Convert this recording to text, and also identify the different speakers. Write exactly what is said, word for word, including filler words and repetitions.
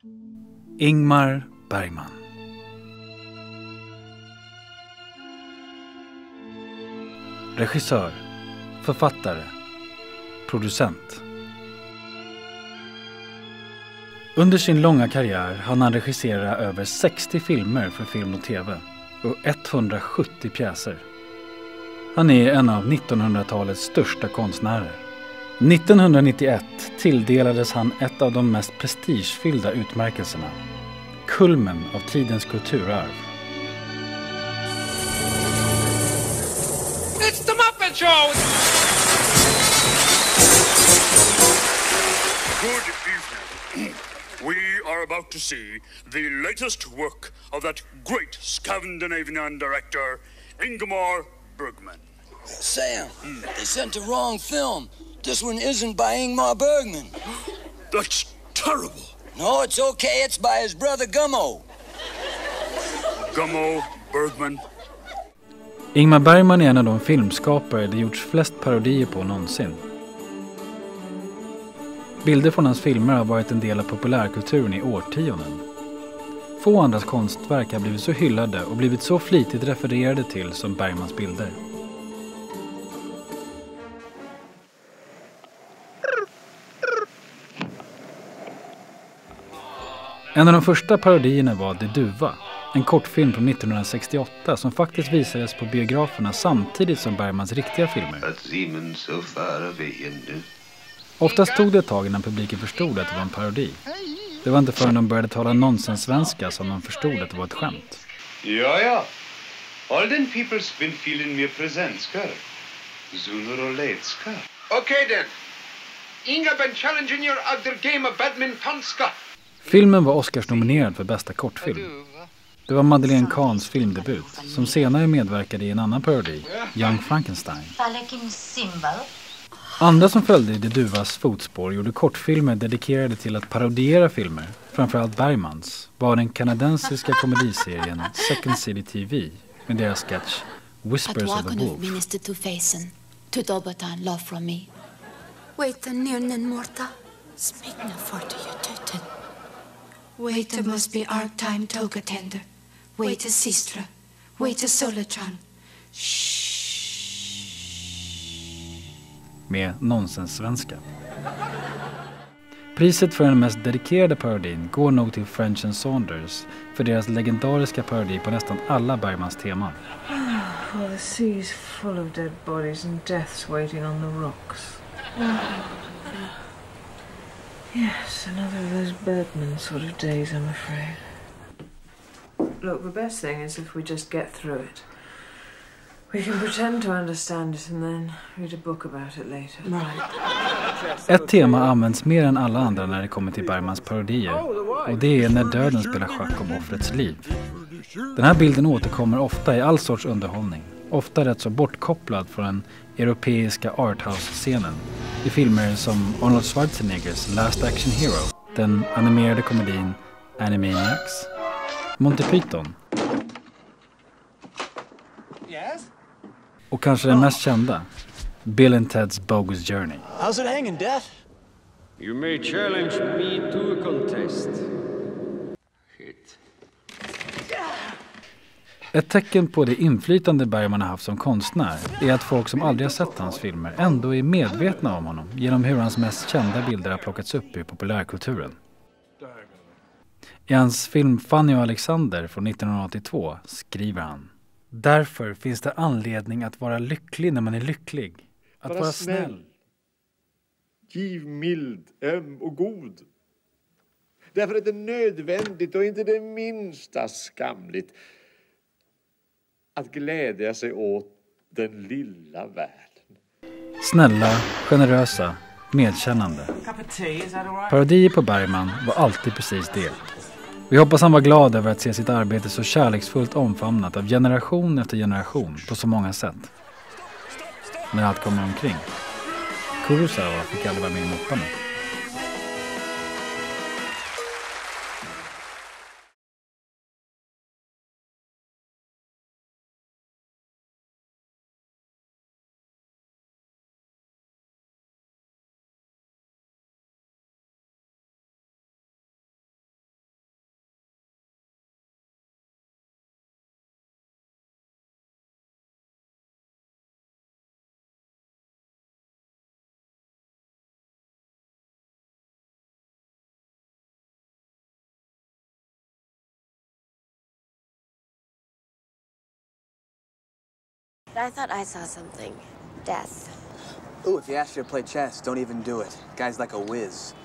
Speaker 1: Ingmar Bergman. Regissör, författare, producent. Under sin långa karriär hann han regissera över sextio filmer för film och tv och etthundrasjuttio pjäser. Han är en av nittonhundratalets största konstnärer. nittonhundranittioett tilldelades han ett av de mest prestigefyllda utmärkelserna, kulmen av tidens kulturarv.
Speaker 2: It's the Muppet Show!
Speaker 3: Good evening. We are about to see the latest work of that great Scandinavian director, Ingmar Bergman.
Speaker 4: Sam, mm. they sent the wrong film. This one isn't by Ingmar Bergman.
Speaker 3: That's terrible.
Speaker 4: No, it's okay. It's by his brother Gummo.
Speaker 3: Gummo Bergman.
Speaker 1: Ingmar Bergman är en av de filmskapare det gjorts flest parodier på någonsin. Bilder från hans filmer har varit en del av populärkulturen i årtionden. Få andras konstverk har blivit så hyllade och blivit så flitigt refererade till som Bergmans bilder. En av de första parodierna var Det Duva, en kortfilm från nittonhundrasextioåtta som faktiskt visades på biograferna samtidigt som Bergmans riktiga filmer. Oftast tog det ett tag innan publiken förstod att det var en parodi. Det var inte förrän de började tala nonsenssvenska som de förstod att det var ett skämt.
Speaker 5: Ja, ja. All den people's been feeling mer presentskar. Sooner or later.
Speaker 2: Okay then. Inga been challenging your other game of badmintonska.
Speaker 1: Filmen var Oscars-nominerad för bästa kortfilm. Det var Madeleine Kahns filmdebut, som senare medverkade i en annan parodi, Young Frankenstein. Andra som följde i Det Duvas fotspår gjorde kortfilmer dedikerade till att parodiera filmer, framförallt Bergmans, var den kanadensiska komediserien Second City T V med deras sketch Whispers of the Wolf.
Speaker 6: Waiter must be our time toga tender. Waiter sistra. Waiter solitran.
Speaker 1: Med nonsenssvenska. Priset för den mest dedikerade parodin går nog till French and Saunders för deras legendariska parodi på nästan alla Bergmans teman.
Speaker 7: Well, the sea is full of dead bodies and deaths waiting on the rocks. Yes, another of those Bergman sort of days, I'm afraid. Look, the best thing is if we just get through it. We can pretend to understand it and then read a book about it later.
Speaker 6: Right.
Speaker 1: Ett tema används mer än alla andra när det kommer till Bergmans parodier, och det är när döden spelar schack om offrets liv. Den här bilden återkommer ofta i all sorts underhållning, ofta rätt så bortkopplad från den europeiska arthouse-scenen i filmer som Arnold Schwarzeneggers Last Action Hero, den animerade komedin Animaniacs, Monty Python och kanske den mest kända, Bill and Ted's Bogus Journey.
Speaker 8: How's it hanging, Death?
Speaker 9: You may challenge me to a contest. Shit.
Speaker 1: Ett tecken på det inflytande Bergman har haft som konstnär är att folk som aldrig har sett hans filmer ändå är medvetna om honom genom hur hans mest kända bilder har plockats upp i populärkulturen. I hans film Fanny och Alexander från nittonhundraåttiotvå skriver han: därför finns det anledning att vara lycklig när man är lycklig. Att vara, vara snäll. snäll.
Speaker 10: Giv mild, öm och god. Därför är det nödvändigt och inte det minsta skamligt att glädja sig åt den lilla världen.
Speaker 1: Snälla, generösa, medkännande. Parodier på Bergman var alltid precis det. Vi hoppas han var glad över att se sitt arbete så kärleksfullt omfamnat av generation efter generation på så många sätt. När allt kommer omkring. Kurosawa fick aldrig vara med i Muppets.
Speaker 8: But I thought I saw something. Death.
Speaker 11: Ooh, if you ask you to play chess, don't even do it. Guy's like a whiz.